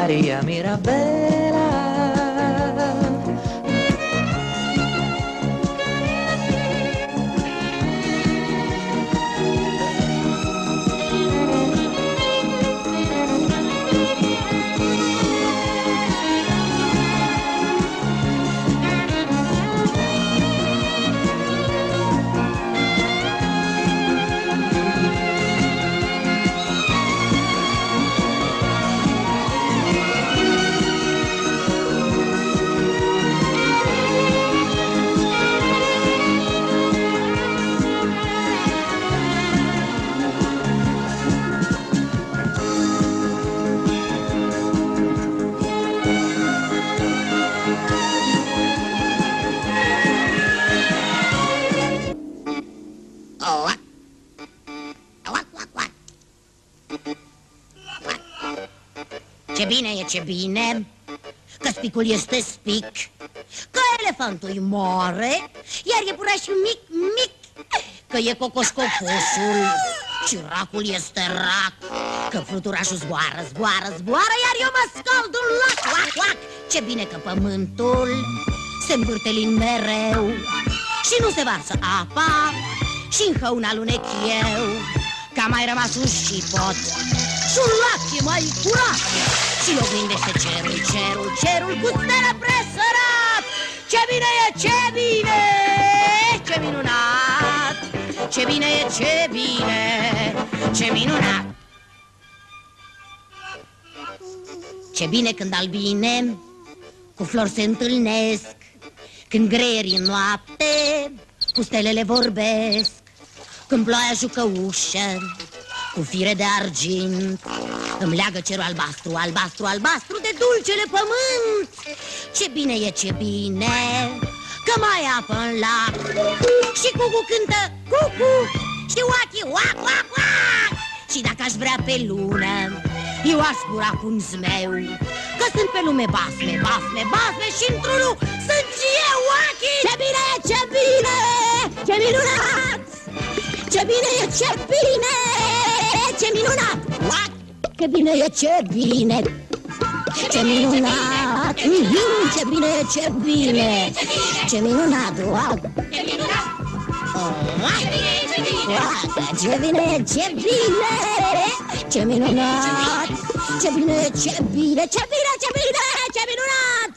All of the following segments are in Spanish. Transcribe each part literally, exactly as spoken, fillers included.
Maria Mirabella. Ce bine e, ce bine, că spicul este spic, că elefantul e mare, iar iepurașul mic, mic, că e cocoșcofosul, și racul este rac, că fluturașul zboară, zboară, zboară, iar eu mă scald un lac, lac, lac. Ce bine că pământul se învârtelin mereu și nu se varsă apa și-n hăun alunec eu, că a mai rămas un șipot și un lac e mai curat și oglindește cerul, cerul, cerul cu stele presărat. Ce bine e, ce bine, ce minunat, ce bine e, ce bine, ce minunat. Ce bine când albine cu flori se întâlnesc, când greierii în noapte cu stelele vorbesc, când ploaia jucă ușă cu fire de argint, îmi leagă cerul albastru, albastru, albastru de dulcele pământ. Ce bine e, ce bine, că mai apă în lac și cucu cântă cucu și oachi oac, oac, oac. Și dacă aș vrea pe lună, eu aș zbura cu un zmeu, că sunt pe lume basme, basme, basme și într-unul sunt și eu, oachi. Ce bine e, ce bine, ce minunat, ce bine e, ce bine, ce minunat, what? Ce bine e, ce bine, ce minunat, mm-hmm, ce bine e, ce bine, ce minunat, what? Ce bine e, ce bine, ce minunat, ce bine e, ce bine, ce bine, ce bine, ce minunat.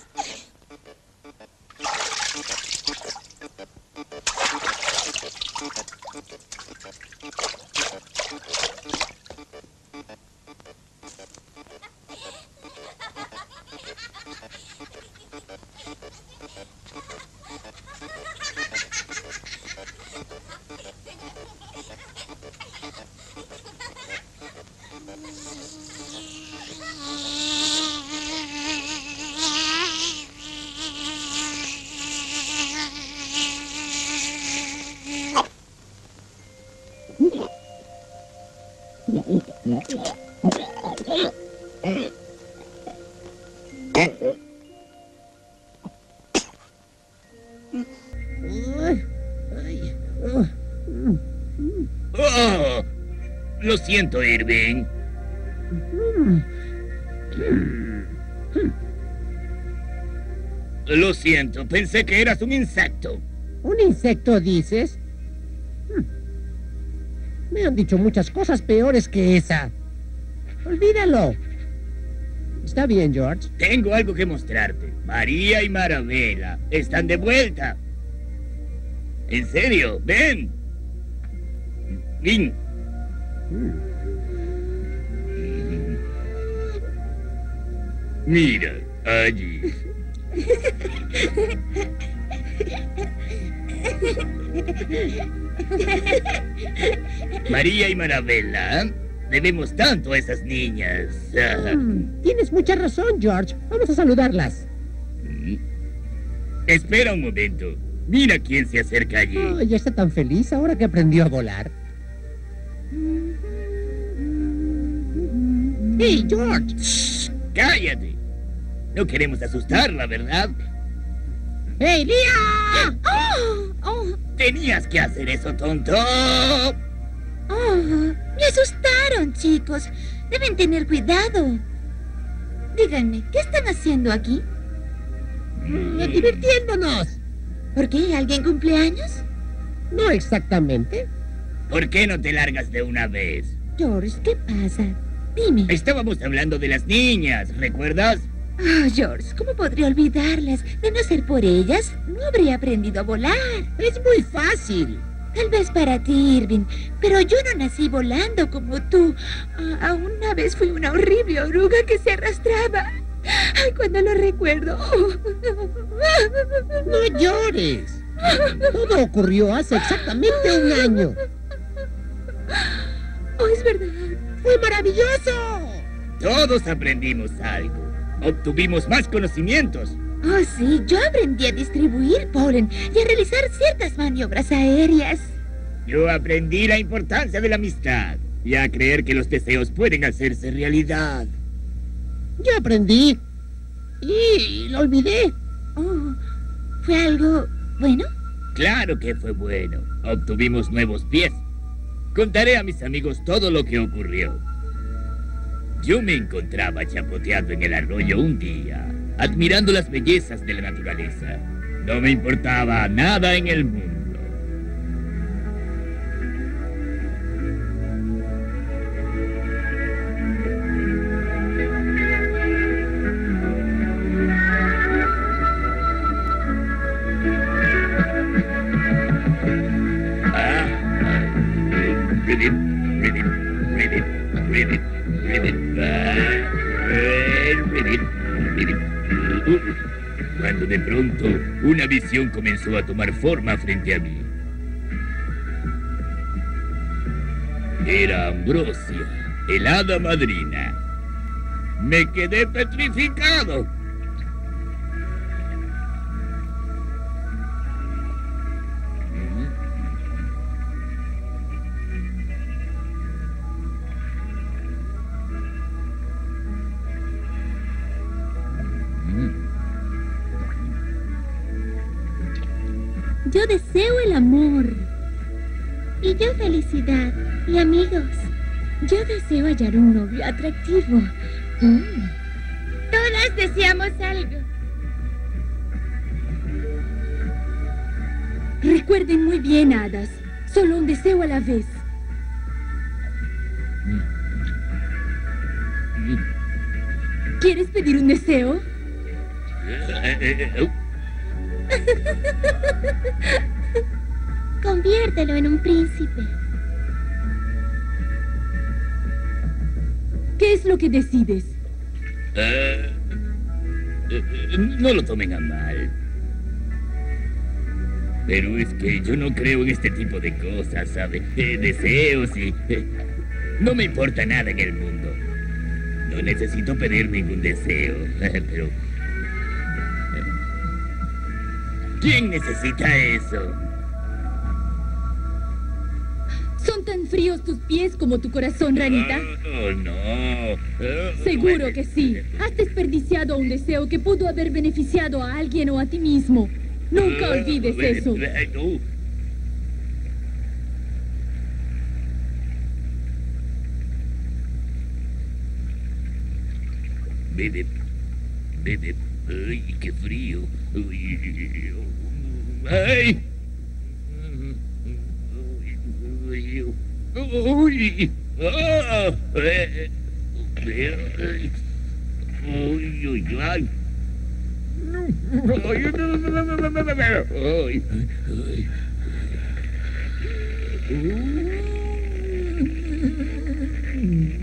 Oh, lo siento, Irving. Lo siento, pensé que eras un insecto. ¿Un insecto, dices? Me han dicho muchas cosas peores que esa. Olvídalo. Está bien, George. Tengo algo que mostrarte. María y Marabella están de vuelta. En serio, ven. Ven. Mira, allí. María y Marabella, debemos tanto a esas niñas. Mm, tienes mucha razón, George. Vamos a saludarlas. Mm. Espera un momento. Mira quién se acerca allí. Oh, ya está tan feliz ahora que aprendió a volar. ¡Hey, George! Shh, ¡cállate! No queremos asustarla, ¿verdad? ¡Hey, Lia! ¡Oh! ¡Oh! Tenías que hacer eso, tonto. ¡Oh! Me asustaron, chicos. Deben tener cuidado. Díganme, ¿qué están haciendo aquí? Mm, divirtiéndonos. ¿Por qué? ¿Alguien cumpleaños? No exactamente. ¿Por qué no te largas de una vez? George, ¿qué pasa? Dime. Estábamos hablando de las niñas, ¿recuerdas? Oh, George, ¿cómo podría olvidarlas? De no ser por ellas, no habría aprendido a volar. Es muy fácil. Tal vez para ti, Irving, pero yo no nací volando como tú. Ah, una vez fui una horrible oruga que se arrastraba. Ay, cuando lo recuerdo. No llores. Todo ocurrió hace exactamente un año. Oh, es verdad. ¡Fue maravilloso! Todos aprendimos algo. Obtuvimos más conocimientos. Oh, sí, yo aprendí a distribuir polen y a realizar ciertas maniobras aéreas. Yo aprendí la importancia de la amistad y a creer que los deseos pueden hacerse realidad. Yo aprendí. Y lo olvidé. Oh, ¿fue algo bueno? Claro que fue bueno. Obtuvimos nuevos pies. Contaré a mis amigos todo lo que ocurrió. Yo me encontraba chapoteando en el arroyo un día, admirando las bellezas de la naturaleza. No me importaba nada en el mundo. Ribbit, ribbit, ribbit, ribbit, ribbit, ribbit, ribbit. Cuando de pronto una visión comenzó a tomar forma frente a mí. Era Ambrosia, el hada madrina. Me quedé petrificado. Yo deseo el amor. Y yo felicidad. Y amigos. Yo deseo hallar un novio atractivo. Mm. Todas deseamos algo. Recuerden muy bien, hadas. Solo un deseo a la vez. ¿Quieres pedir un deseo? Conviértelo en un príncipe. ¿Qué es lo que decides? Uh, uh, no lo tomen a mal. Pero es que yo no creo en este tipo de cosas, ¿sabe? Eh, deseos y... Eh, no me importa nada en el mundo. No necesito pedir ningún deseo, pero... ¿Quién necesita eso? ¿Son tan fríos tus pies como tu corazón, ranita? Oh, no. Oh, Seguro que sí. Has desperdiciado un deseo que pudo haber beneficiado a alguien o a ti mismo. Nunca olvides eso. Oh. Bebé, bebé, ay, qué frío. Uy, ay. Uy, ah, eh, eh, uy, uy, ay. Ay, ay, ay.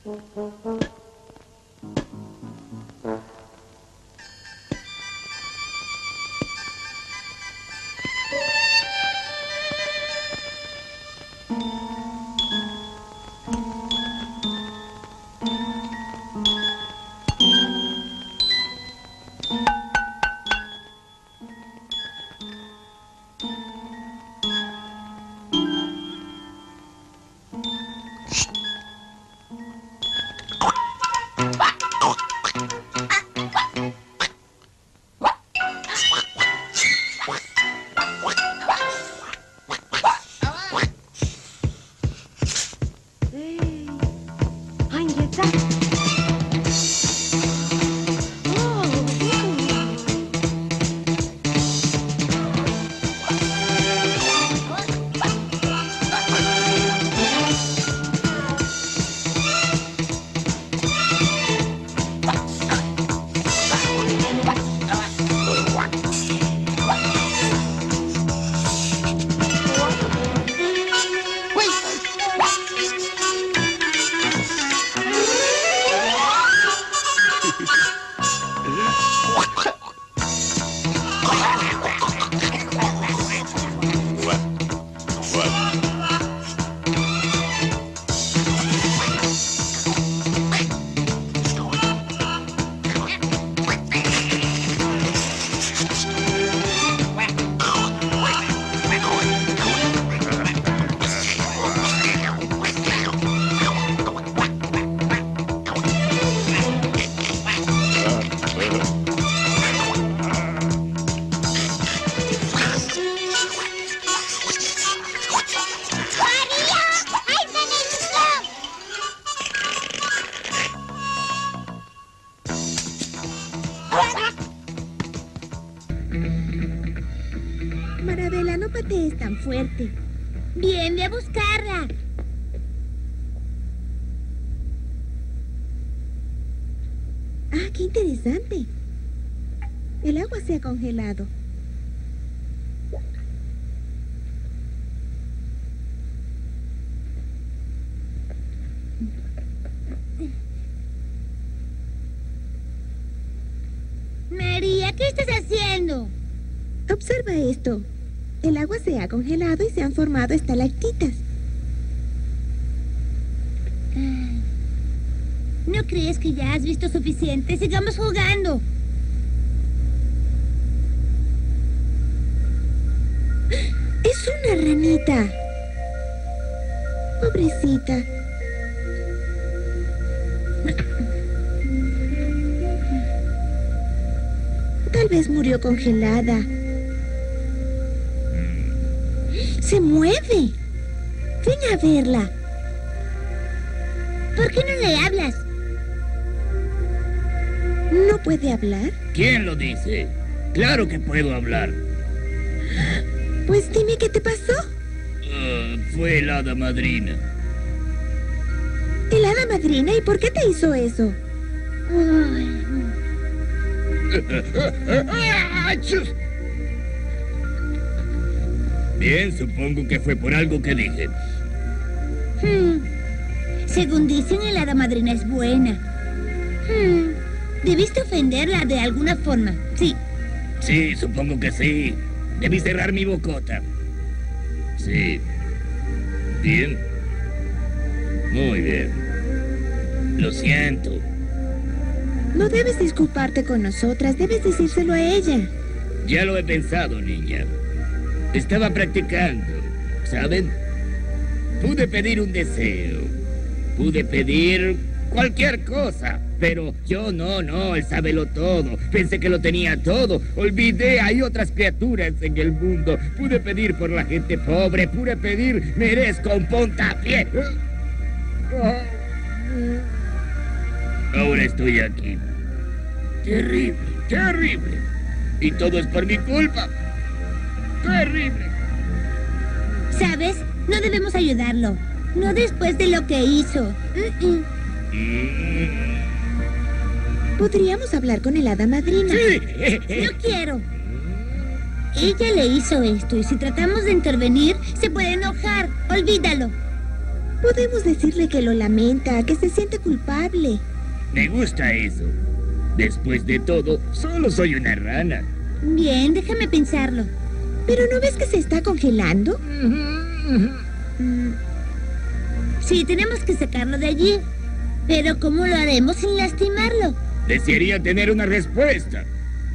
Marabela, no patees tan fuerte. Bien, ve a buscarla. Ah, qué interesante. El agua se ha congelado. María, ¿qué estás haciendo? Observa esto. El agua se ha congelado y se han formado estalactitas. ¿No crees que ya has visto suficiente? Sigamos jugando. Es una ranita. Pobrecita. Tal vez murió congelada. ¡Se mueve! Ven a verla. ¿Por qué no le hablas? ¿No puede hablar? ¿Quién lo dice? Claro que puedo hablar. Pues dime qué te pasó. Uh, fue el hada madrina. ¿El hada madrina? ¿Y por qué te hizo eso? Bien, supongo que fue por algo que dije. Hmm. Según dicen, el hada madrina es buena. Hmm. Debiste ofenderla de alguna forma, sí. Sí, supongo que sí. Debí cerrar mi bocota. Sí. Bien. Muy bien. Lo siento. No debes disculparte con nosotras, debes decírselo a ella. Ya lo he pensado, niña. Estaba practicando, ¿saben? Pude pedir un deseo. Pude pedir cualquier cosa. Pero yo no, no, él sábelo todo. Pensé que lo tenía todo. Olvidé, hay otras criaturas en el mundo. Pude pedir por la gente pobre. Pude pedir, merezco un puntapié. Ahora estoy aquí. Terrible, terrible. Y todo es por mi culpa. Terrible. ¿Sabes? No debemos ayudarlo. No después de lo que hizo. Mm-mm. Mm. Podríamos hablar con el hada madrina. Sí. No quiero. Ella le hizo esto y si tratamos de intervenir, se puede enojar. Olvídalo. Podemos decirle que lo lamenta, que se siente culpable. Me gusta eso. Después de todo, solo soy una rana. Bien, déjame pensarlo. ¿Pero no ves que se está congelando? Mm. Sí, tenemos que sacarlo de allí. Pero ¿cómo lo haremos sin lastimarlo? Desearía tener una respuesta.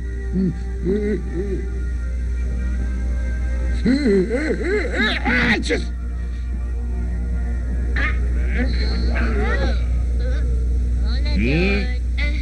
¿Mm?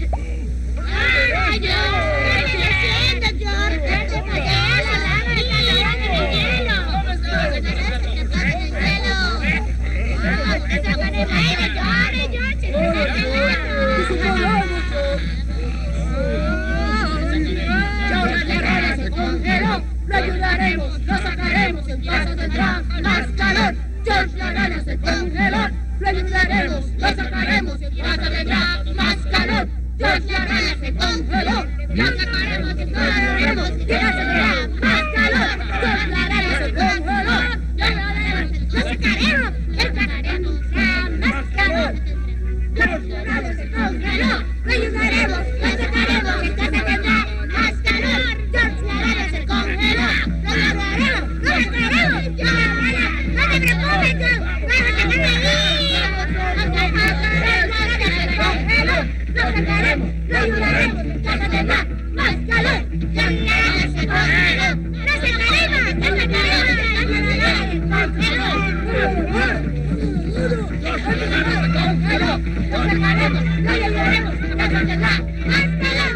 Lo ayudaremos, lo sacaremos, en casa tendrá más calor. George la rana se congeló. Lo ayudaremos, lo sacaremos, en casa tendrá más calor. George la rana se congeló. Lo sacaremos, en casa tendrá más calor. George la rana se congeló. Lo ayudaremos, lo sacaremos, en casa tendrá más calor. George la rana se congeló. Lo ayudaremos, lo sacaremos, en casa tendrá más calor. George la rana se congeló. Lo ayudaremos, lo sacaremos, en casa tendrá. No te preocupes, George. Vamos a sacarlo ahí. Lo sacaremos, lo ayudaremos, en casa tendrá más calor. George la rana se congeló. Lo sacaremos, lo sacaremos, en casa tendrá más calor. Lo sacaremos, lo ayudaremos, en casa tendrá más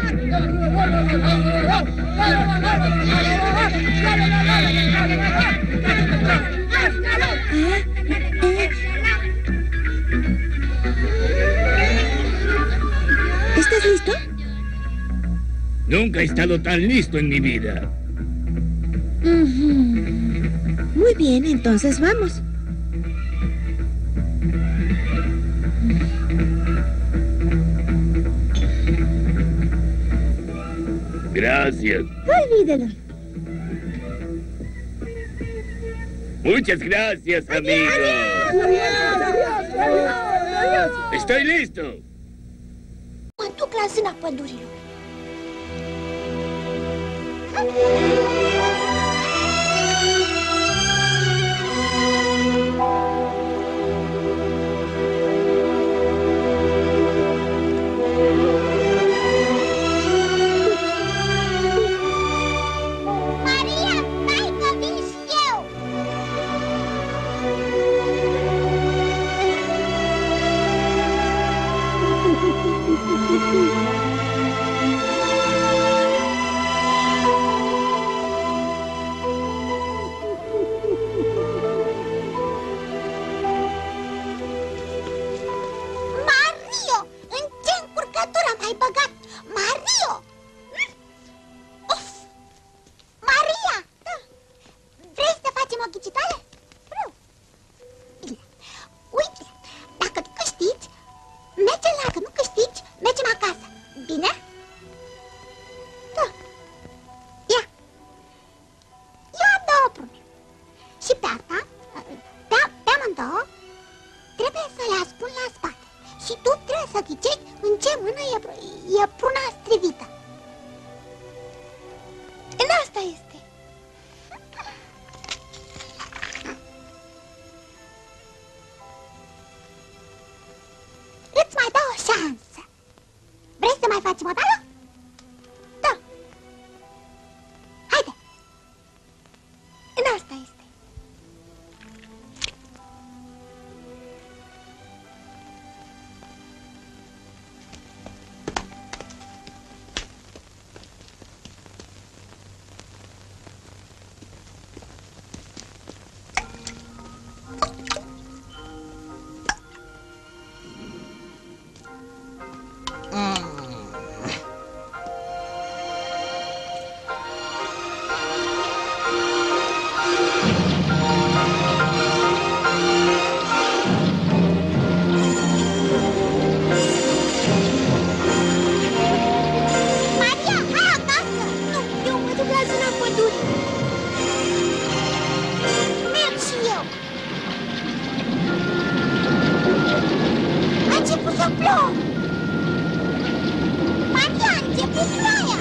¿Estás listo? Nunca he estado tan listo en mi vida. Ujú. Muy bien, entonces vamos. Gracias. Olvídelo. Muchas gracias, amigos. Estoy listo. Mă duc la zâna pădurilor. Maria, stai că vin și eu! Mario, în ce încurcătură m-ai băgat? Mario! Uf! Maria! Vrei să facem o ghicitoare? Vreau. Bine. Uite, dacă câștigi, mergem la, dacă nu câștigi, mergem acasă. Bine? Da. Ia. Ia două prume. Și pe asta, pe, pe amândouă, trebuie să le ascund la spate. Și tu trebuie să ghicești în ce mână e, e pruna strivită. În asta este. Îți mai dau o șansă. Vrei să mai facem o dată? Da. Haide. În asta este. întâmplă? Marian, ce ploaia!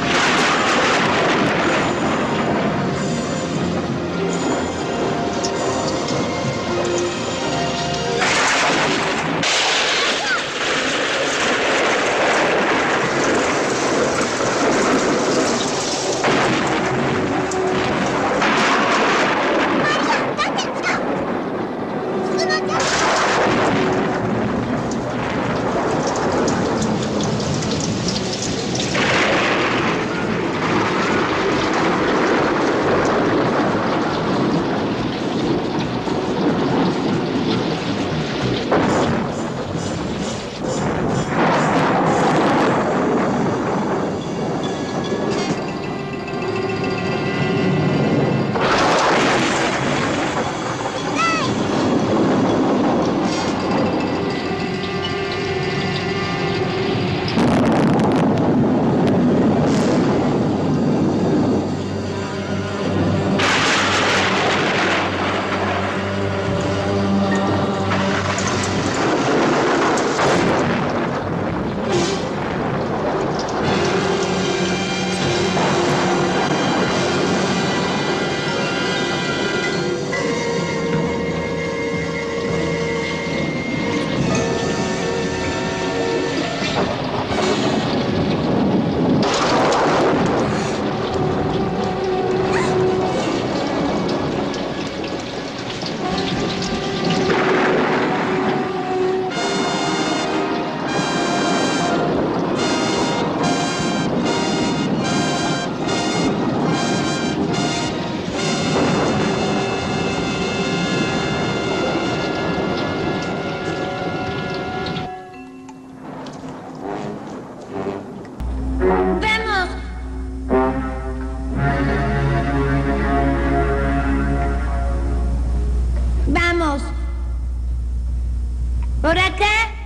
¿Por acá?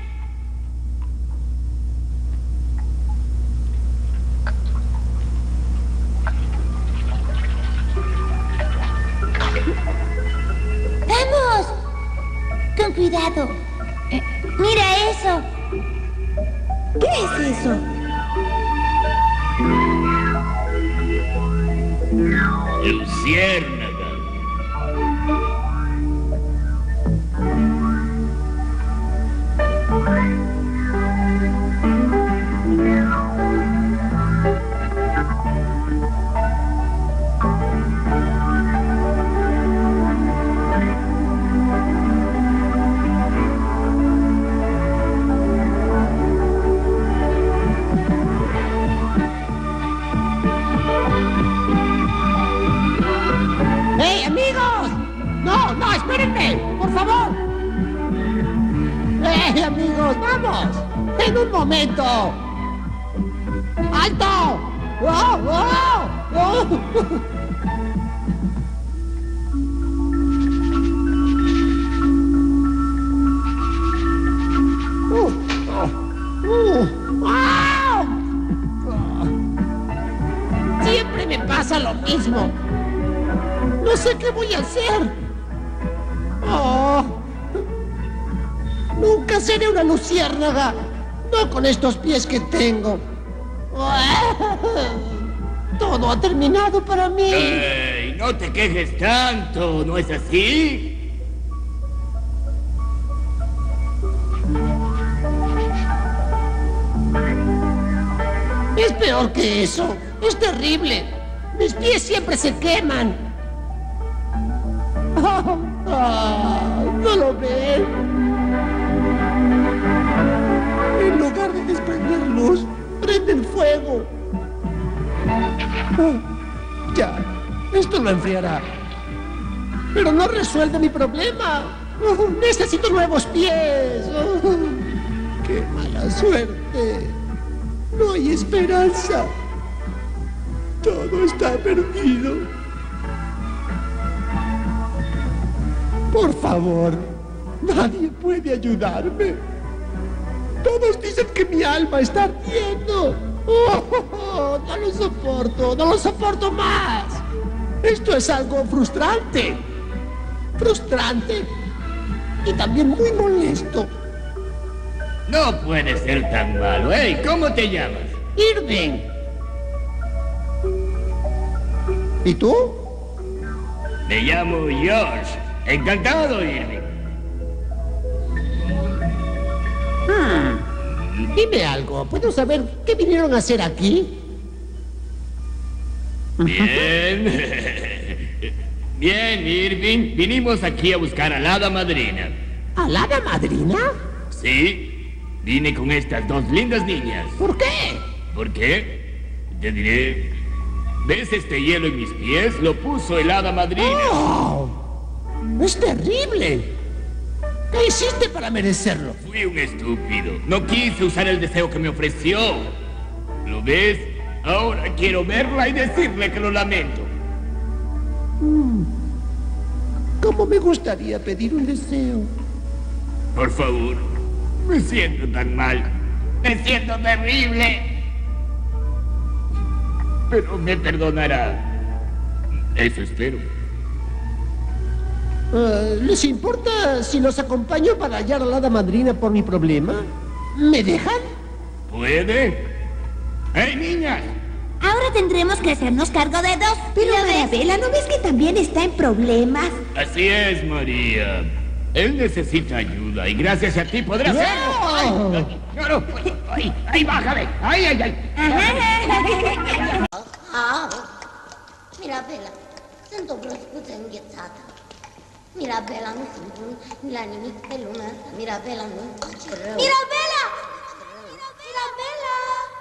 ¡Vamos! Con cuidado. Eh, ¡Mira eso! ¿Qué es eso? Luciérnaga. ¡Hey, amigos! ¡No, no, espérenme! ¡Por favor! ¡Hey, amigos, vamos! ¡En un momento! ¡Alto! ¡Oh, oh, oh! Uh, uh, ¡ah! Siempre me pasa lo mismo. No sé qué voy a hacer. Oh. Nunca seré una luciérnaga. No con estos pies que tengo. Todo ha terminado para mí. ¡Ey! No te quejes tanto, ¿no es así? Es peor que eso. Es terrible. Mis pies siempre se queman. Oh, oh, ¿no lo ven? En lugar de desprender luz, prenden fuego. Oh, ya, esto lo enfriará. Pero no resuelve mi problema. Oh, necesito nuevos pies. Oh, ¡qué mala suerte! No hay esperanza. Todo está perdido. Por favor, nadie puede ayudarme. Todos dicen que mi alma está ardiendo. Oh, oh, oh, no lo soporto, no lo soporto más. Esto es algo frustrante. Frustrante y también muy molesto. No puede ser tan malo. Hey, ¿cómo te llamas? Irving. ¿Y tú? Me llamo George. Encantado, Irving. Hmm. Dime algo. ¿Puedo saber qué vinieron a hacer aquí? Bien. Bien, Irving. Vinimos aquí a buscar a la hada madrina. ¿A la hada madrina? Sí. Vine con estas dos lindas niñas. ¿Por qué? ¿Por qué? Te diré. ¿Ves este hielo en mis pies? Lo puso el hada madrina. ¡Oh! ¡Es terrible! ¿Qué hiciste para merecerlo? Fui un estúpido. No quise usar el deseo que me ofreció. ¿Lo ves? Ahora quiero verla y decirle que lo lamento. Mm. ¿Cómo me gustaría pedir un deseo? Por favor. Me siento tan mal. Me siento terrible. Pero me perdonará. Eso espero. Uh, ¿Les importa si los acompaño para hallar a la hada madrina por mi problema? ¿Me dejan? ¿Puede? ¡Hey, niñas! Ahora tendremos que hacernos cargo de dos. Pero Marabela, ¿no ves que también está en problemas? Así es, María. Él necesita ayuda y gracias a ti podrá hacerlo. ¡Ay! ¡No, no! ¡Ay, ay, bájale! ¡Ay, ay, ay! Ah, Mirabela, sunt o broscuță înghețată. Mirabela, nu sunt bun la nimic pe lumea asta. Mirabela, nu-mi face rău. Mirabela! Mirabela!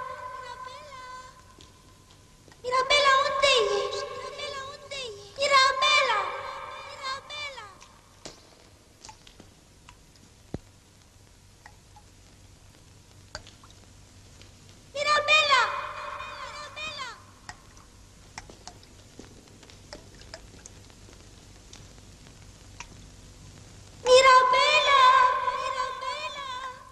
Mirabela, unde ești? Mirabela, unde ești? Mirabela! Mirabela! Mirabela! Mirabela! Mirabela! Mirabela!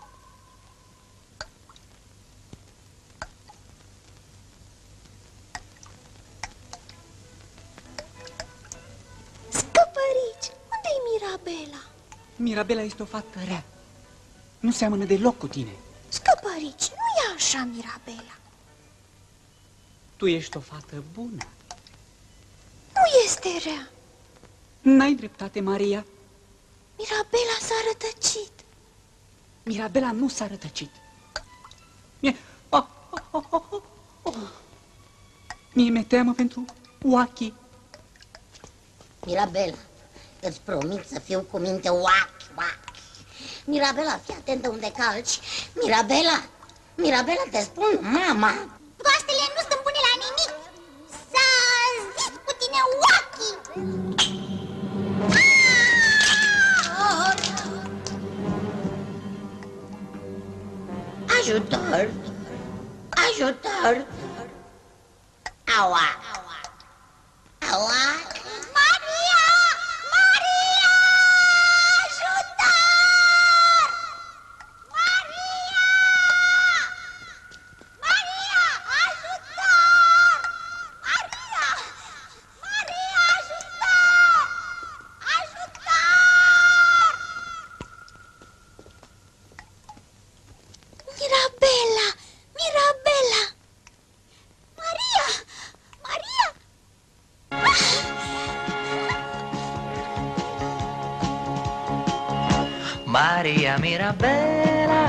Scăpărici! Unde-i Mirabela? Mirabela este o fată rea. Nu seamănă deloc cu tine. Scăpărici, nu e așa, Mirabela. Tu ești o fată bună. Nu este rea. N-ai dreptate, Maria. Mirabela s-a rătăcit. Mirabela nu s-a rătăcit. Mie... Oh, oh, oh, oh, oh. Mie mi-e teamă pentru Wacky. Mirabela, îți promit să fiu cu minte oachi, oachi. Mirabela, fii atentă unde calci. Mirabela, Mirabela, te spun, mama. Coastele nu sunt bune la nimic. S-a zis cu tine Wacky. Ajutor, ajutor. Aua, aua. Maria! Maria! Ajutor! Maria! Maria! Ajutor! Maria! Maria! Ajutor! Ajutor! Mirabela! Mirabela! Maria! Maria! Maria Mirabela,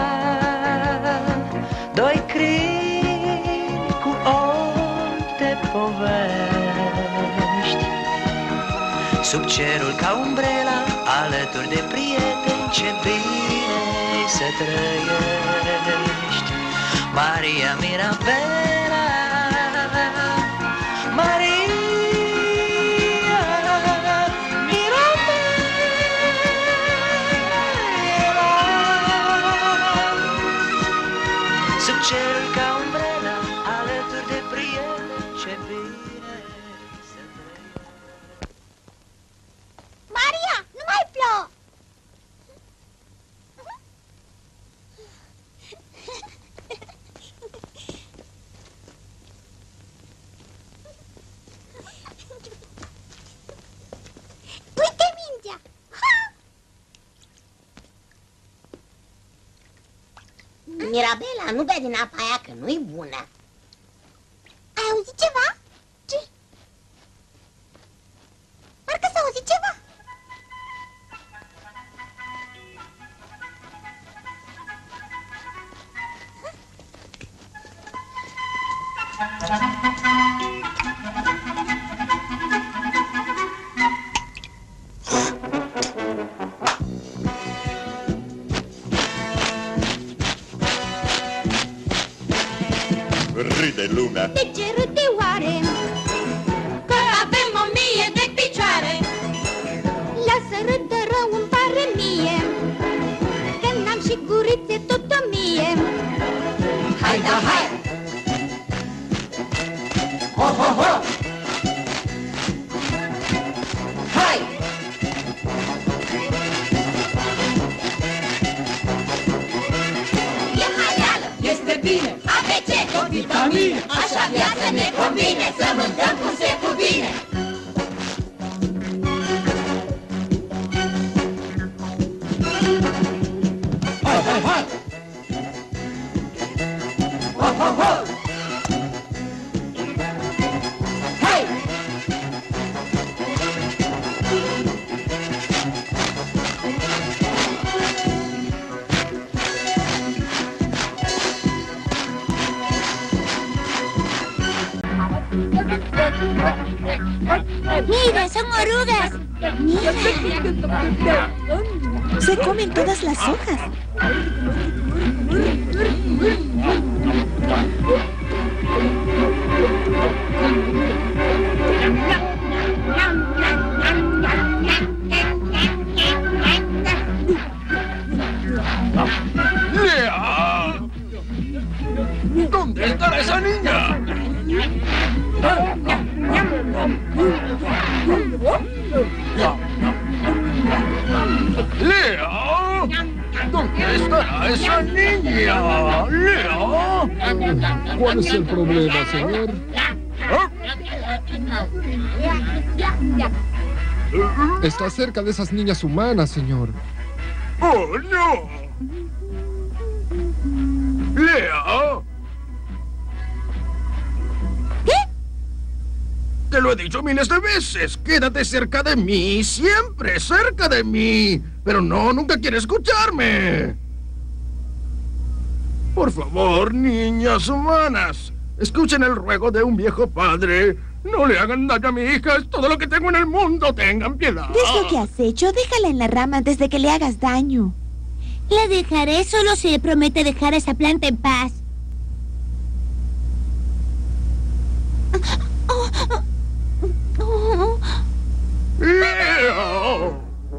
doi crini cu ochi de povești. Sub cerul ca umbrela, alături de prieteni, ce bine să trăiești. Maria Mirabela, Maria Sub cerul ca umbrela, alături de prieteni, ce bine să trăiești. Maria, nu mai plouă! Uite mintea! Ha! Mirabela, nu bea din apa aia, că nu-i bună. Ai auzit ceva? Ce? Parcă s-a auzit ceva. Râde lumea. De ce râde oare? Că avem o mie de picioare. Lasă râdă rău, îmi pare mie, că n-am și gurițe tot o mie. Hai da hai! Ho ho ho! Hai! E haială! Este bine! A B C cu vitamine! Așa viața ne convine, să mâncăm cum se cuvine! Hai, hai, hai! Ho, ho, ho! Hai! ¡Mira, son orugas! ¡Mira! Se comen todas las hojas. ¡Lea! ¿Dónde está esa niña? ¡Lea! ¿Dónde estará esa niña? ¡Lea! ¿Cuál es el problema, señor? Está cerca de esas niñas humanas, señor. ¡Oh, no! ¡Lea! ¿Qué? Te lo he dicho miles de veces. Quédate cerca de mí, siempre cerca de mí. Pero no, nunca quiere escucharme. Por favor, niñas humanas, escuchen el ruego de un viejo padre. No le hagan daño a mi hija, es todo lo que tengo en el mundo. Tengan piedad. ¿Qué es lo que has hecho? Déjala en la rama antes de que le hagas daño. La dejaré, solo se promete dejar a esa planta en paz. ¡Lea!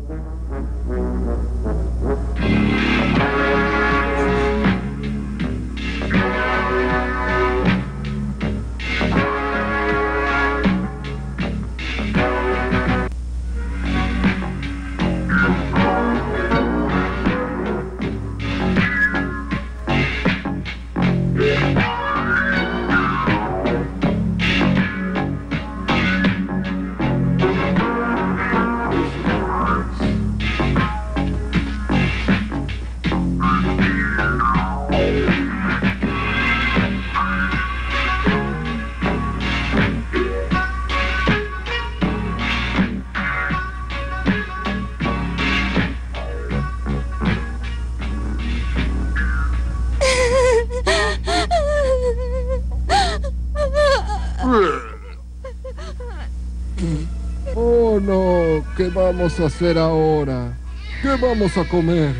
Oh, no. ¿Qué vamos a hacer ahora? ¿Qué vamos a comer?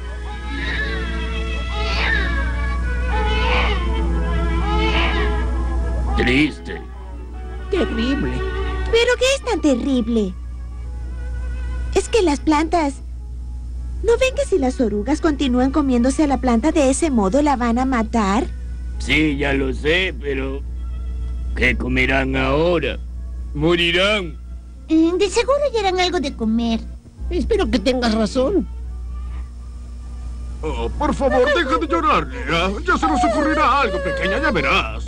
Triste. Terrible. ¿Pero qué es tan terrible? Es que las plantas... ¿No ven que si las orugas continúan comiéndose a la planta de ese modo la van a matar? Sí, ya lo sé, pero... ¿qué comerán ahora? ¿Morirán? Mm, De seguro ya harán algo de comer. Espero que tengas razón. Oh, por favor, deja de llorar, Lea. Ya se nos ocurrirá algo, pequeña, ya verás.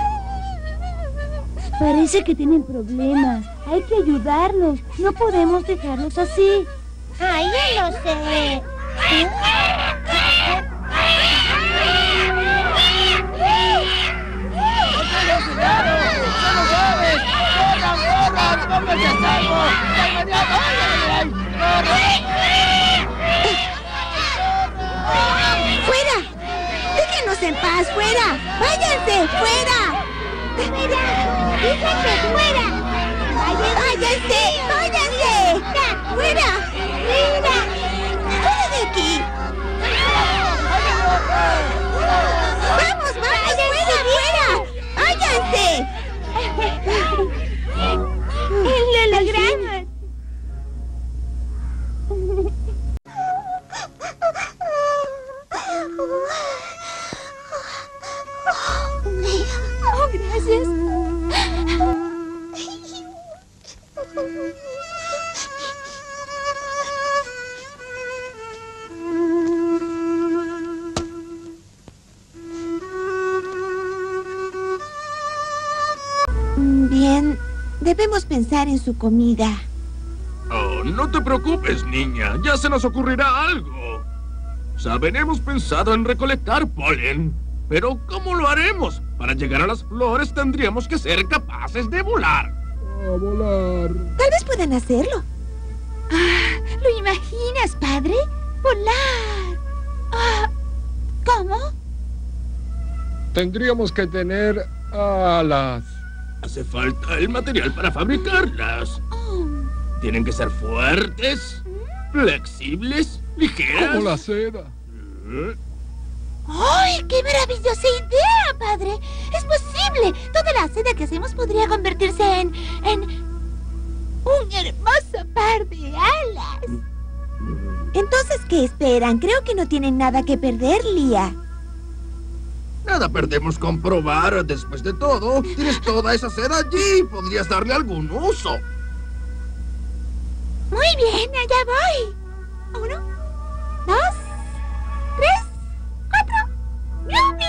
Parece que tienen problemas. Hay que ayudarlos. No podemos dejarlos así. ¡Ay, ya lo sé! en paz! ¡Fuera! ¡Váyanse! ¡Fuera! ¡Fuera! ¡Dije que fuera! ¡Váyanse! ¡Váyanse! ¡Fuera! ¡Fuera! ¡Fuera de aquí! ¡Vamos, vamos! ¡Fuera, fuera! ¡Váyanse! ¡Lo logramos! Oh, gracias. Bien, debemos pensar en su comida. Oh, no te preocupes, niña. Ya se nos ocurrirá algo. Saben, hemos pensado en recolectar polen. Pero, ¿cómo lo haremos? Para llegar a las flores tendríamos que ser capaces de volar. A volar. Tal vez puedan hacerlo. Ah, ¿lo imaginas, padre? Volar. Ah, ¿cómo? Tendríamos que tener alas. Hace falta el material para fabricarlas. Oh. Tienen que ser fuertes, flexibles, ligeras. Como la seda. ¿Eh? ¡Ay, qué maravillosa idea, padre! ¡Es posible! Toda la seda que hacemos podría convertirse en... en... un hermoso par de alas. Entonces, ¿qué esperan? Creo que no tienen nada que perder, Lía. Nada perdemos con probar. Después de todo, tienes toda esa seda allí. Podrías darle algún uso. Muy bien, allá voy. Uno, dos, tres, cuatro. ¡Yupi!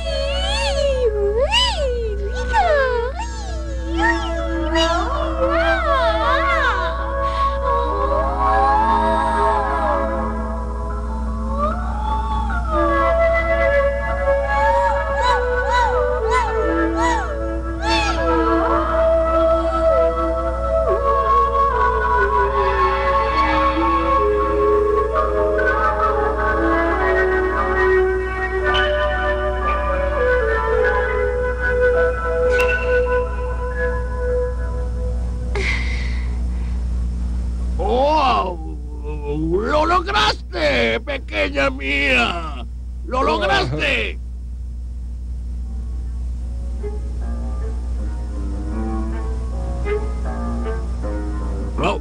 ¡Lo lograste, pequeña mía! ¡Lo lograste! Oh.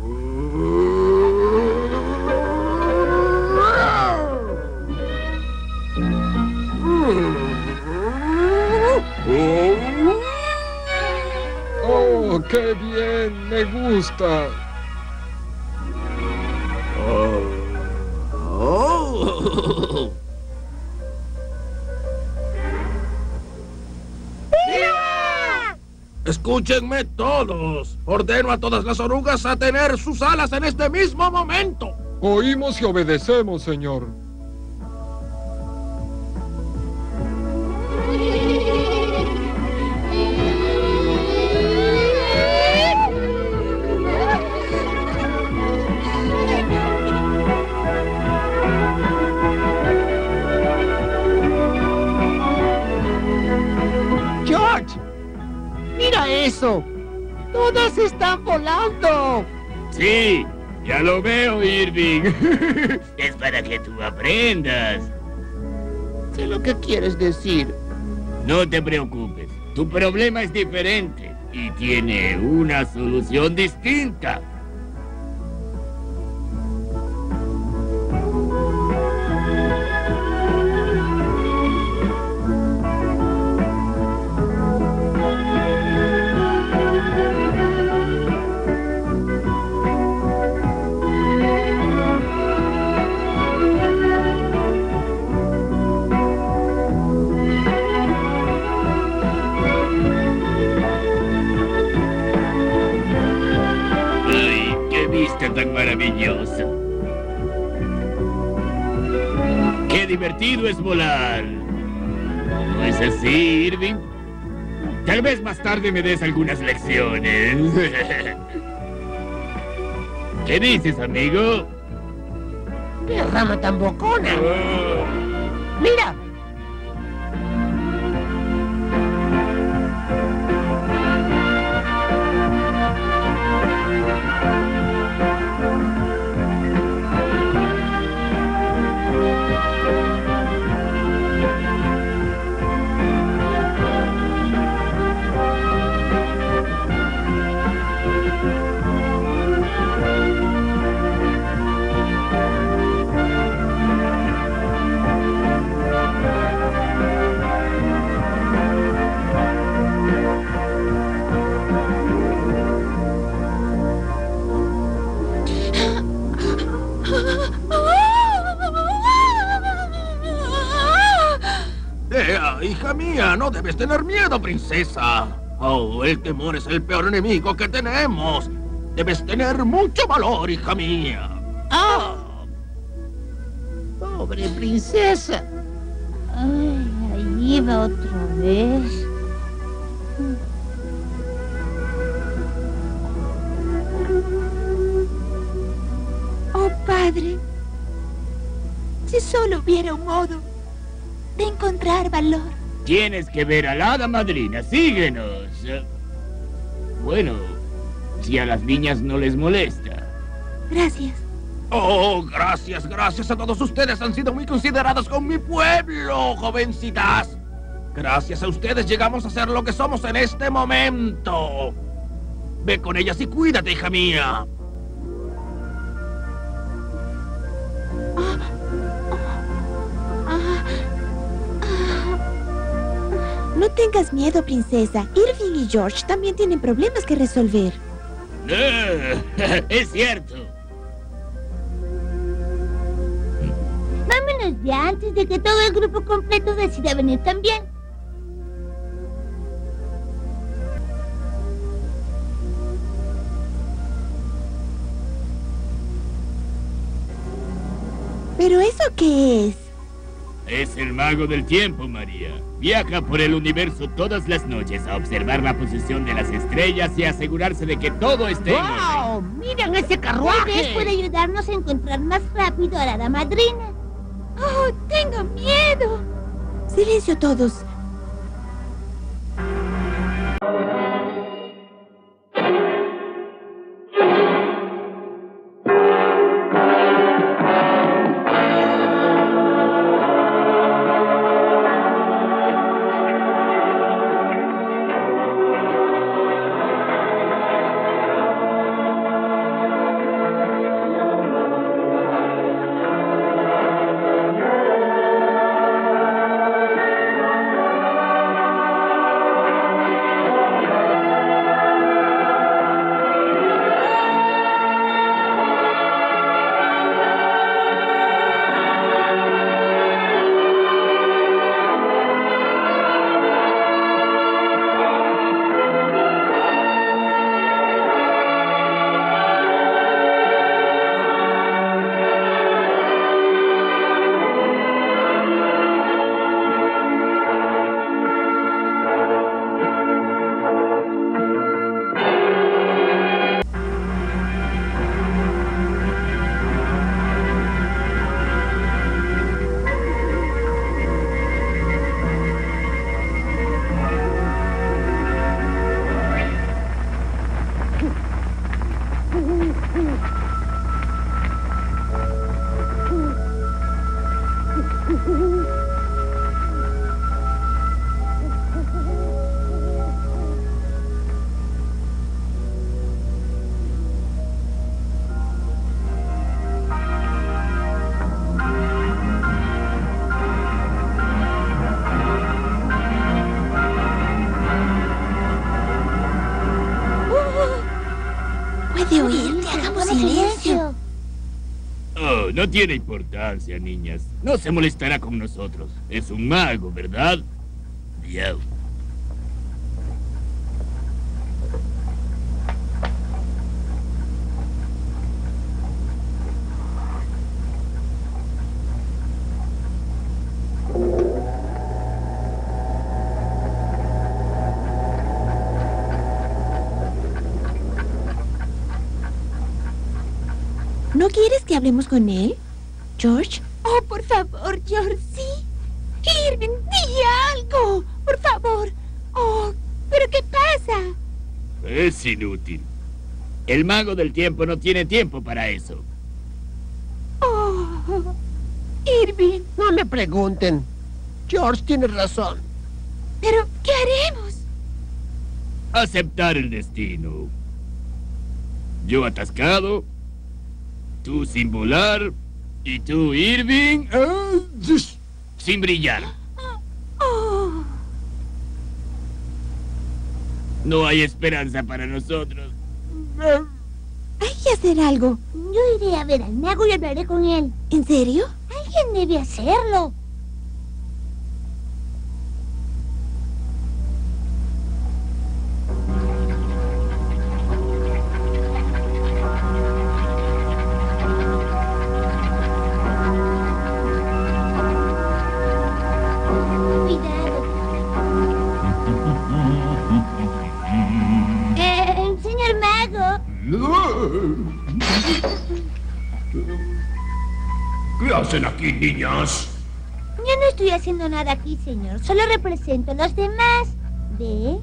¡Oh, qué bien! ¡Me gusta! Oh. Escúchenme todos. Ordeno a todas las orugas a tener sus alas en este mismo momento. Oímos y obedecemos, señor. ¡George! ¡Mira eso! ¡Todas están volando! Sí, ya lo veo, Irving. Es para que tú aprendas. Sé lo que quieres decir. No te preocupes, tu problema es diferente y tiene una solución distinta. Tan maravillosa. Qué divertido es volar. ¿No es así, Irving? Tal vez más tarde me des algunas lecciones. ¿Qué dices, amigo? ¡Qué rama tan bocona! ¡Mira! idea, hija mía. No debes tener miedo, princesa. Oh, el temor es el peor enemigo que tenemos. Debes tener mucho valor, hija mía. ¡Oh! Pobre princesa. Ay, ahí va otra vez. Oh, padre. Si solo hubiera un modo de encontrar valor. Tienes que ver a la hada madrina. Síguenos. Bueno, si a las niñas no les molesta. Gracias. Oh, gracias, gracias a todos ustedes. Han sido muy considerados con mi pueblo, jovencitas. Gracias a ustedes llegamos a ser lo que somos en este momento. Ve con ellas y cuídate, hija mía. No tengas miedo, princesa. Irving y George también tienen problemas que resolver. Eh, es cierto. Vámonos ya antes de que todo el grupo completo decida venir también. ¿Pero eso qué es? Es el mago del tiempo, María. Viaja por el universo todas las noches a observar la posición de las estrellas y asegurarse de que todo esté en ¡Wow! orden. ¡Miren ese Tal vez carruaje! puede ayudarnos a encontrar más rápido a la hada madrina. ¡Oh, tengo miedo! Silencio todos. Puede oírte, hagamos silencio. Oh, no tiene importancia, niñas. No se molestará con nosotros. Es un mago, ¿verdad? Miau. ¿No quieres que hablemos con él, George? Oh, por favor, George, sí. Irving, di algo, por favor. Oh, ¿pero qué pasa? Es inútil. El mago del tiempo no tiene tiempo para eso. Oh, Irving. No me pregunten. George tiene razón. ¿Pero qué haremos? Aceptar el destino. Yo atascado, tú sin volar y tú, Irving, uh, sin brillar. Oh. No hay esperanza para nosotros. Hay que hacer algo. Yo iré a ver al mago y hablaré con él. ¿En serio? Alguien debe hacerlo. Cuidado. Eh, señor mago. ¿Qué hacen aquí, niñas? Yo no estoy haciendo nada aquí, señor. Solo represento a los demás. ¿Ve?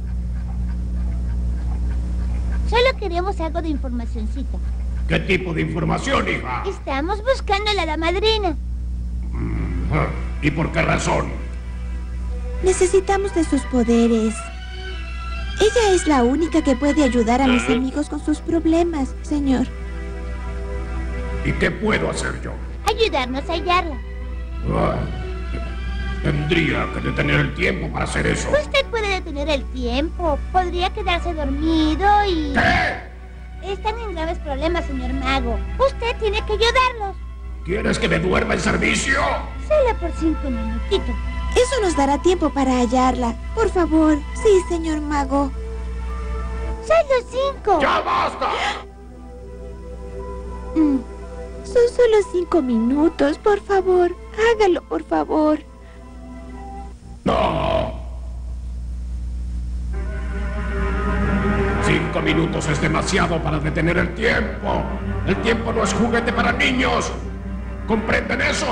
Solo queremos algo de informacioncita. ¿Qué tipo de información, hija? Estamos buscando a la hada madrina. ¿Y por qué razón? Necesitamos de sus poderes. Ella es la única que puede ayudar a mis amigos con sus problemas, señor. ¿Y qué puedo hacer yo? Ayudarnos a hallarla. Ah, tendría que detener el tiempo para hacer eso. Usted puede detener el tiempo. Podría quedarse dormido y... ¿Qué? Están en graves problemas, señor mago. Usted tiene que ayudarlos. ¿Quieres que me duerma en servicio? Solo por cinco minutitos. Eso nos dará tiempo para hallarla. Por favor. Sí, señor mago. ¡Solo cinco! ¡Ya basta! Mm. Son solo cinco minutos, por favor. Hágalo, por favor. ¡No! Cinco minutos es demasiado para detener el tiempo. El tiempo no es juguete para niños. ¿Comprenden eso?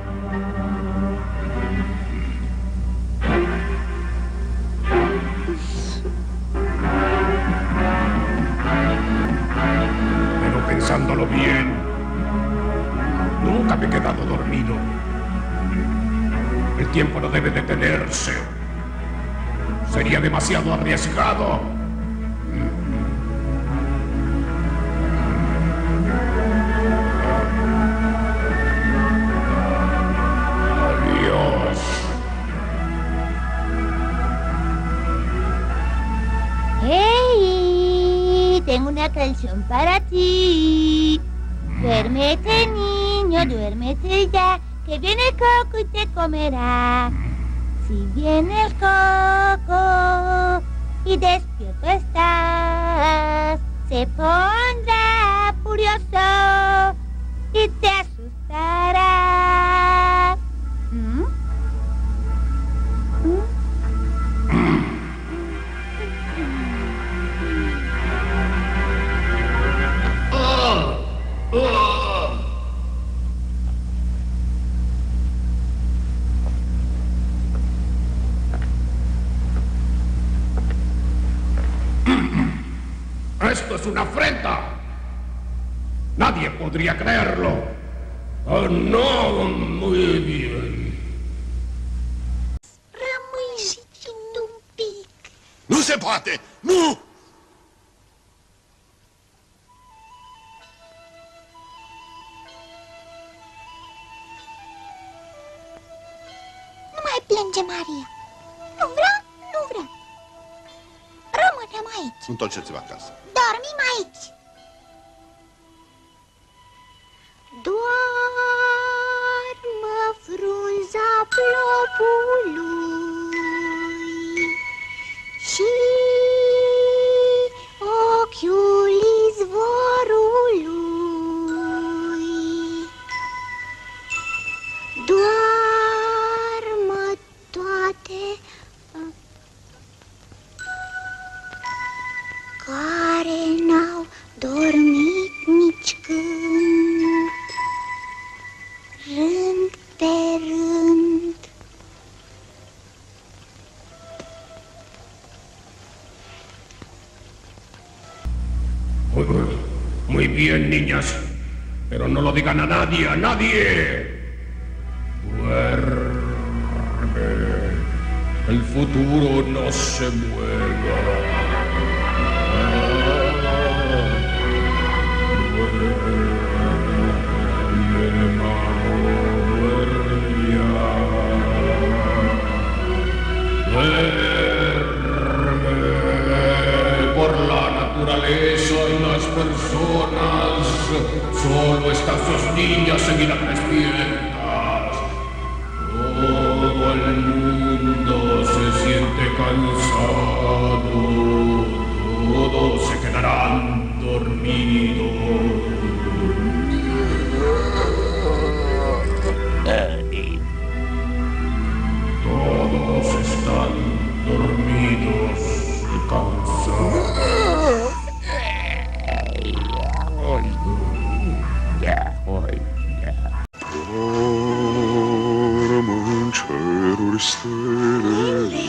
Pero pensándolo bien, nunca me he quedado dormido. El tiempo no debe detenerse. Sería demasiado arriesgado. Adiós. ¡Hey! Tengo una canción para ti. Duérmete, niño, duérmete ya, que viene el coco y te comerá. Si viene el coco y despierto estás, se pondrá furioso y te asustará. ¿Mm? ¿Mm? ¡Esto es una afrenta! Nadie podría creerlo. Oh, no, muy bien. Nu se poate! Nu! Nu mai plânge, Maria. Nu vrea, nu vrea. Rămânem aici. Întoarceți-vă acasă. Dormim aici. Doarmă frunza plopului și ochiul izvorului. Doarmă toate care n-au dormit nici când, rând pe rând. Muy, muy bien, niñas. Pero no lo digan a nadie, a nadie. Duerme. El futuro no se mueva. Por la naturaleza y las personas, solo estas dos niñas seguirán despiertas. Todo el mundo se siente cansado, todos se quedarán dormidos. Todo stele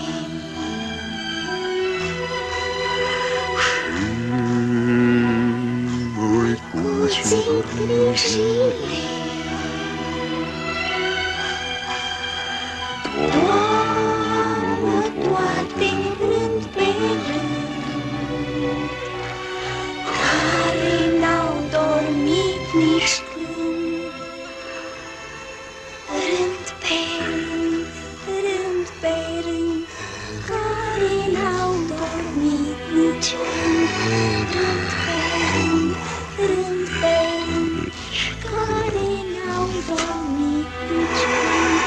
și voi puțin grijile. Doarmă toate rând pe rând, care n-au dormit nici când. Rând pe rând, rând pe rând, care n-au dormit nici când. Rând pe rând, rând pe rând, care n-au dormit nici când.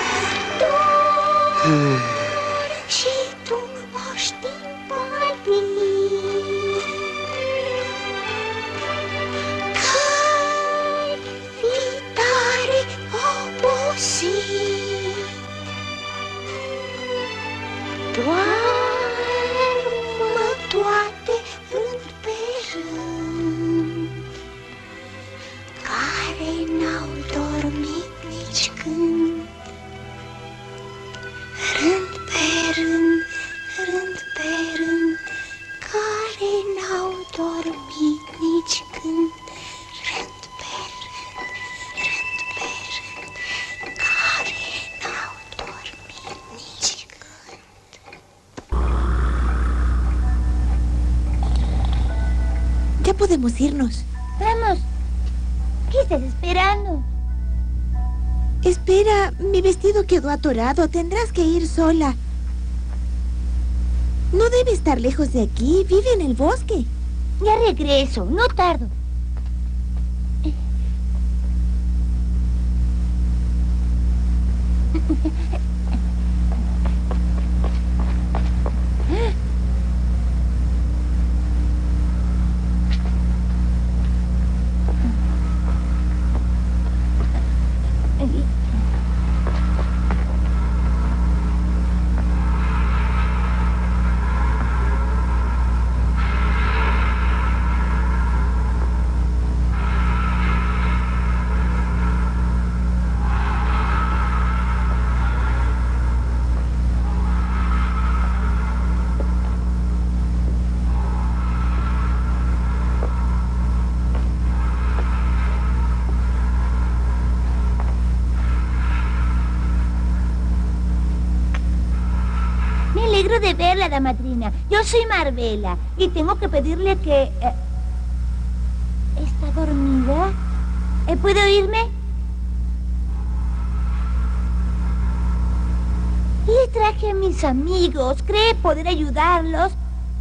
Doar și tu moști palpii, că-i fi tare obosit. Doarmă toate rând pe rând, care n-au dormit nici când. Rând pe rând, rând pe rând, care n-au dormit nici când. Rând pe rând, rând pe rând, care n-au dormit nici când. Ya podemos irnos. Vamos. ¿Qué estás esperando? Espera, mi vestido quedó atorado. Tendrás que ir sola. No debe estar lejos de aquí. Vive en el bosque. Ya regreso, no tardo. De verla, damadrina. Yo soy Marbella y tengo que pedirle que... Eh, ¿Está dormida? ¿Eh, ¿Puede oírme? Le traje a mis amigos. ¿Cree poder ayudarlos?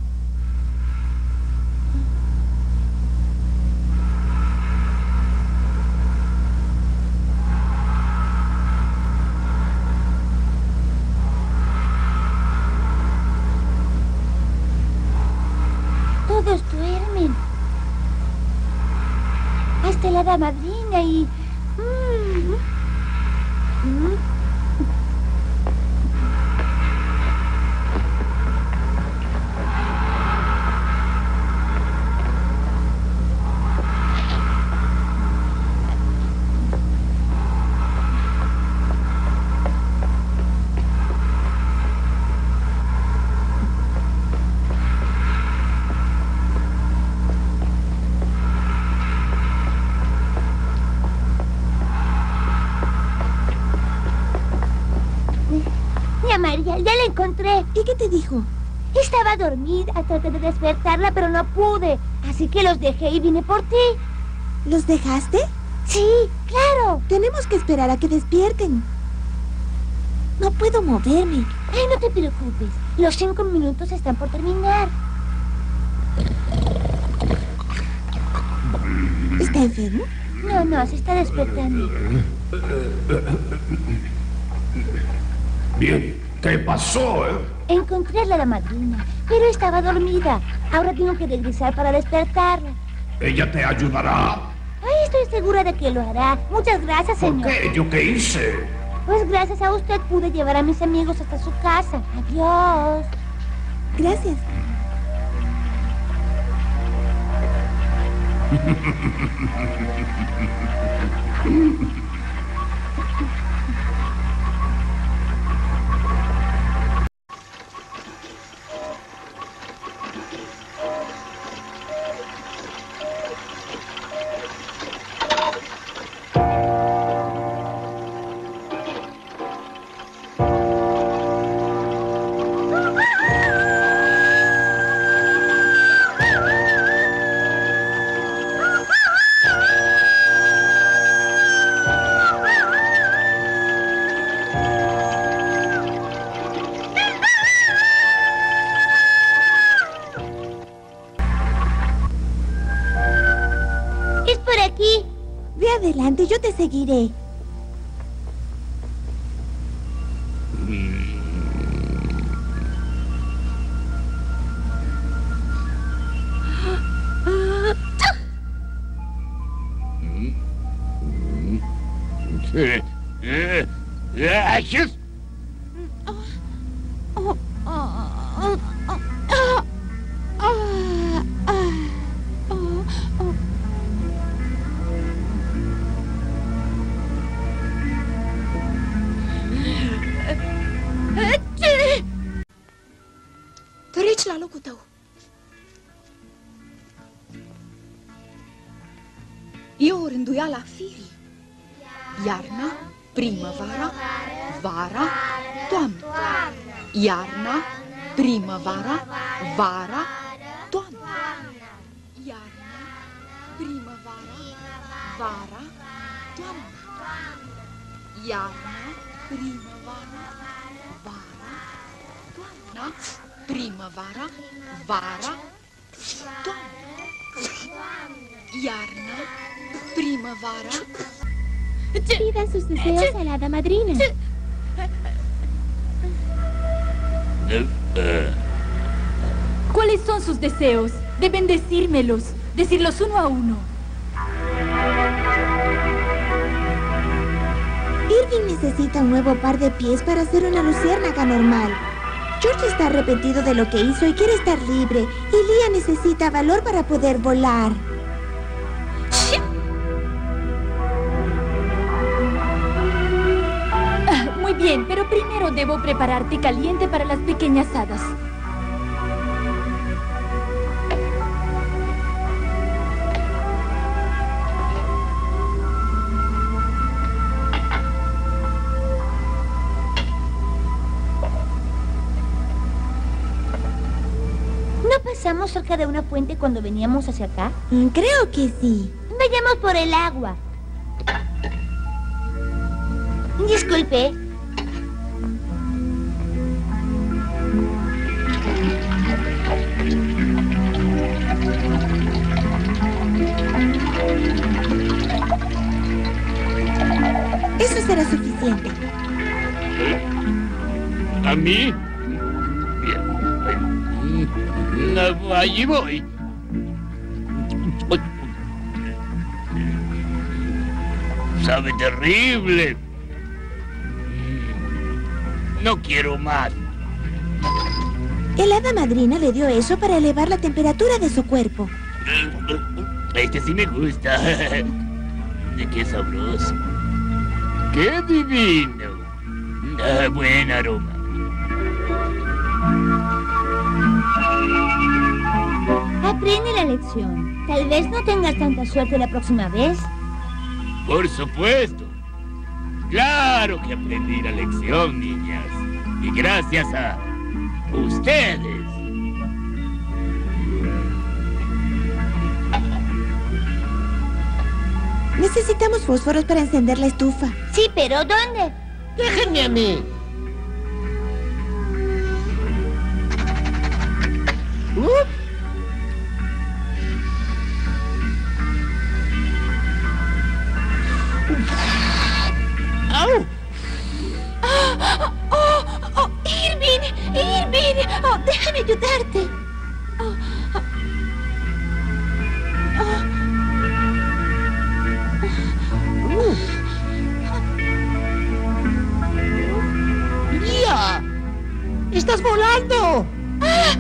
Todos duermen. Hasta la damadrina y... Mm, mm. María, ya la encontré. ¿Y qué te dijo? Estaba dormida, traté de despertarla, pero no pude. Así que los dejé y vine por ti. ¿Los dejaste? Sí, claro. Tenemos que esperar a que despierten. No puedo moverme. Ay, no te preocupes. Los cinco minutos están por terminar. ¿Está enfermo? No, no, se está despertando. Bien, ¿qué pasó, eh? Encontré a la damadrina, pero estaba dormida. Ahora tengo que regresar para despertarla. ¿Ella te ayudará? Ay, estoy segura de que lo hará. Muchas gracias, señor. ¿Por qué? ¿Yo qué hice? Pues gracias a usted pude llevar a mis amigos hasta su casa. Adiós. Gracias. yo te seguiré. Eh, eh, eh, ¡Ayos! Oh, oh, oh, oh, oh, oh, oh, oh. Treci la locul tău. E o rânduială a firii. Iarna, primăvara, vara, toamna. Iarna, primăvara, vara, toamna. Iarna, primăvara, vara, toamna. Iarna, primăvara, vara, toamna. Primăvara, vara, toamna. Iarna, primăvara. Pidan sus deseos a la hada madrina. ¿Cuáles son sus deseos? Deben decírmelos. Decirlos uno a uno. Irving necesita un nuevo par de pies para ser una luciérnaga normal. George está arrepentido de lo que hizo y quiere estar libre. Y Leah necesita valor para poder volar. Muy bien, pero primero debo prepararte caliente para las pequeñas hadas. ¿No pasamos cerca de una fuente cuando veníamos hacia acá? Creo que sí. Vayamos por el agua. Disculpe. Eso será suficiente. ¿A mí? Bien. No, allí voy. Sabe terrible. No quiero más. El hada madrina le dio eso para elevar la temperatura de su cuerpo. Este sí me gusta. Qué sabroso. ¡Qué divino! Ah, buen aroma. Aprende la lección. Tal vez no tengas tanta suerte la próxima vez. Por supuesto. Claro que aprendí la lección, niñas. Y gracias a ustedes. Necesitamos fósforos para encender la estufa. Sí, pero ¿dónde? Déjenme a mí. ¿Uh? ¡Oh! ¡Oh! ¡Oh! ¡Oh! ¡Irving! ¡Irving! ¡Oh! ¡Déjame ayudarte! ¡Oh! ¡Oh! ¡Oh! ¡Leah! ¡Estás volando! ¡Ah!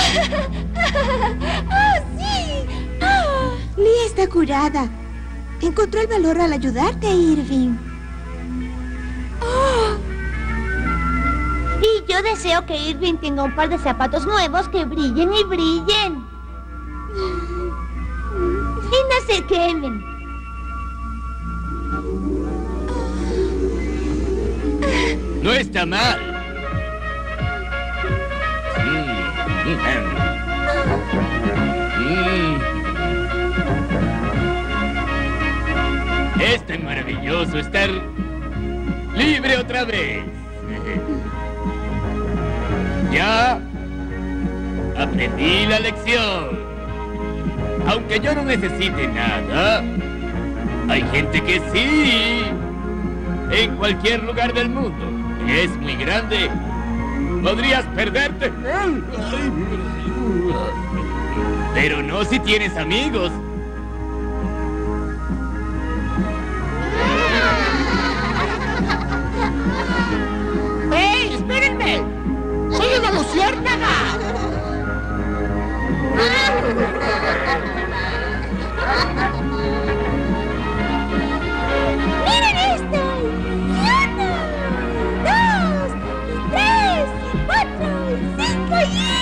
¡Oh, sí! ¡Oh! Leah está curada. Encontró el valor al ayudarte, Irving. ¡Oh! Y yo deseo que Irving tenga un par de zapatos nuevos que brillen y brillen. Y no se quemen. No está mal. Es tan maravilloso estar libre otra vez. Ya aprendí la lección. Aunque yo no necesite nada, Hay gente que sí. En cualquier lugar del mundo. Es muy grande. Podrías perderte. Pero no si tienes amigos. ¡Hey, espérenme! ¡Soy una luciérnaga! ¡Miren esto! ¡Y uno! ¡Dos! ¡Y tres! ¡Y cuatro! ¡Y cinco! ¡Y...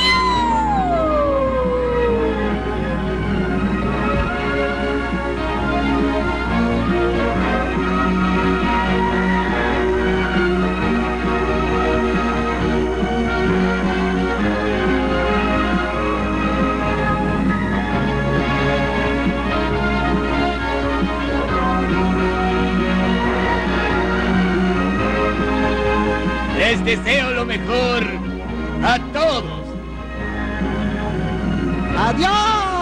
Les deseo lo mejor a todos. ¡Adiós!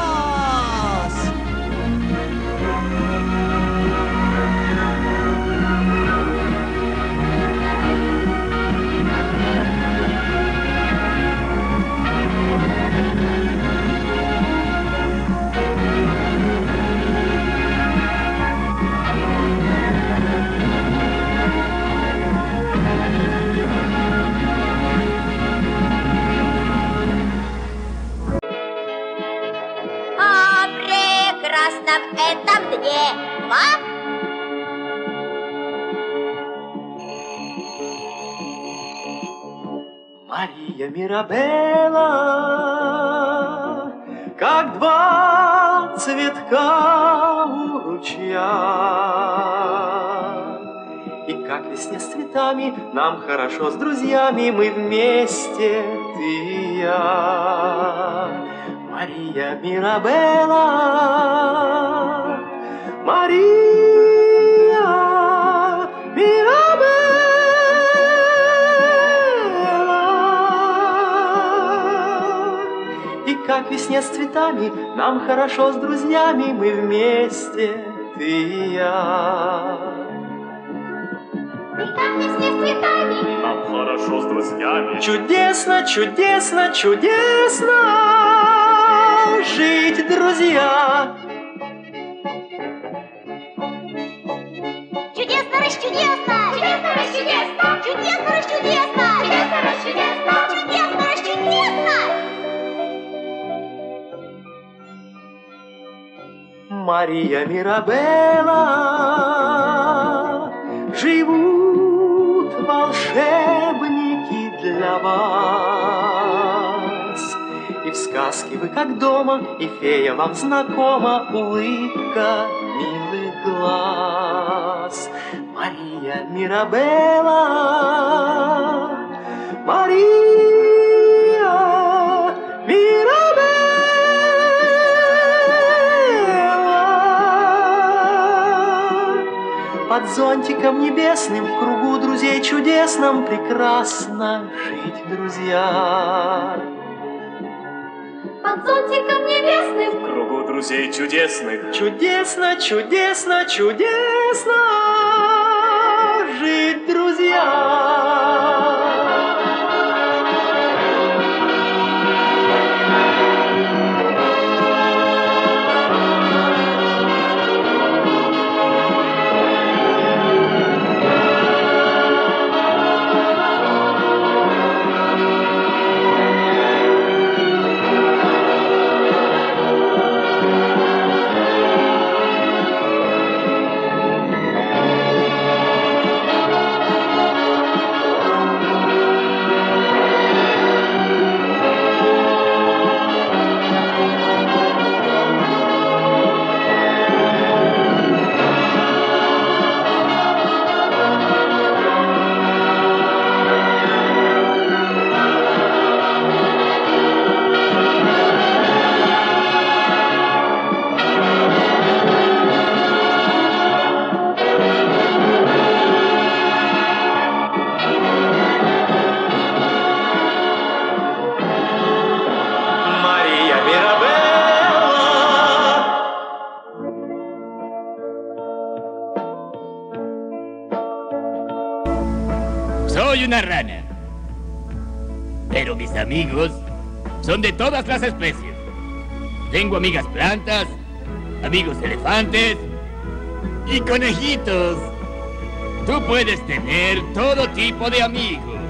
В этом дне два. Мария Мирабелла, как два цветка у ручья, и как весне с цветами нам хорошо с друзьями, мы вместе, ты и я. Мария Мирабелла, Мария Мирабелла, и как весне с цветами нам хорошо с друзьями, мы вместе, ты и я. И как весне с цветами нам хорошо с друзьями. Чудесно, чудесно, чудесно жить, друзья. Чудесно, расчудесно! Чудесно, расчудесно! Чудесно, расчудесно! Чудесно, расчудесно! Чудесно, расчудесно! Мария Мирабелла, живут волшебники для вас. И в сказке вы как дома, и фея вам знакома, улыбка милых глаз. Мария Мирабелла, Мария Мирабелла, под зонтиком небесным, в кругу друзей чудесном, прекрасно жить, друзья. Под зонтиком небесным, в кругу друзей чудесных, чудесно, чудесно, чудесно жить, друзья. una rana. Pero mis amigos son de todas las especies. Tengo amigas plantas, amigos elefantes y conejitos. Tú puedes tener todo tipo de amigos,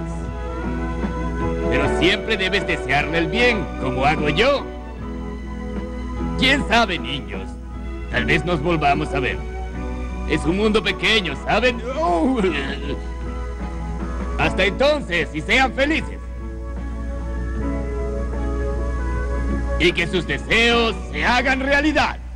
pero siempre debes desearle el bien, como hago yo. ¿Quién sabe, niños? Tal vez nos volvamos a ver. Es un mundo pequeño, ¿saben? Oh. Hasta entonces, y sean felices. Y que sus deseos se hagan realidad.